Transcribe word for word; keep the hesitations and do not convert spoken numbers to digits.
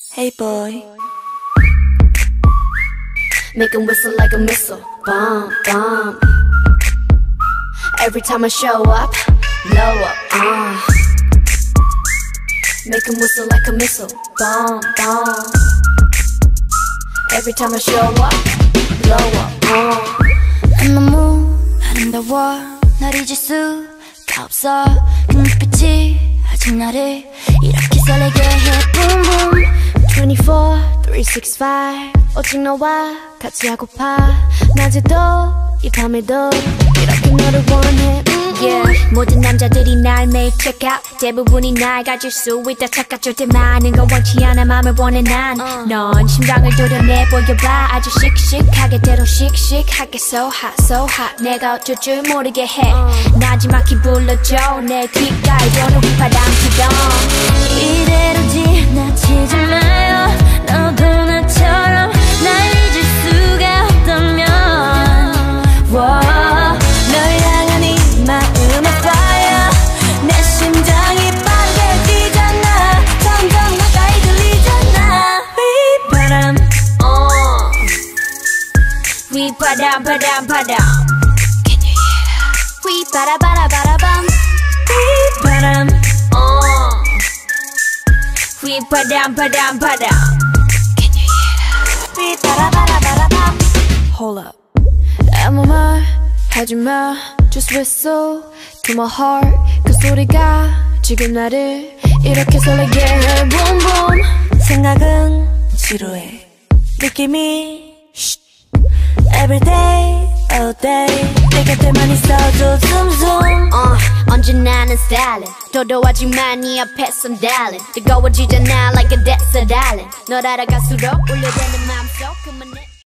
Hey boy, make him whistle like a missile, bomb, bomb. Every time I show up, blow up, uh. Make him whistle like a missile, bomb, bomb. Every time I show up, blow up, uh. 너무 아름다워 날 잊을 수가 없어 그 눈빛이 아직 나를 이렇게 설레게 해 boom boom twenty-four, three sixty-five 오직 너와 같이 하고파 낮에도 이 밤에도 이렇게 너를 원해 mm-hmm. yeah. 모든 남자들이 날 매일 check out 대부분이 날 가질 수 있다 착각 절대 많은 건 원치 않아 맘을 원해 난 넌 uh. 심장을 도려내 보여봐 아주 씩씩하게 때로 씩씩하게 so hot so hot 내가 어쩔 줄 모르게 해 uh. 나지막히 불러줘 내 귓가에 도는 휘파람처럼 이대로 지나치지 마요 너도 나처럼 날 잊을 수가 없다면 wow. 널 향한 이 마음의 fire 내 심장이 빠르게 뛰잖아 점점 가까이 들리잖아 휘바람 uh. 휘바람 바람 바람 Can you hear? 휘바라바라바라밤 휘바람 uh. 휘바람 바람 바람 Can you hear? 휘바라바라바라밤 Hold up 아무 말 하지마 Just whistle to my heart 그 소리가 지금 나를 이렇게 설레게 해 Boom boom 생각은 지루해 느낌이 Everyday, all day 내 곁에만 있어도 zoom uh, 언제나 는 stylin' 도도하지만 네 앞에선 darling 뜨거워지잖아 like a desert island 널 알아갈수록 울려대는 맘속 그만해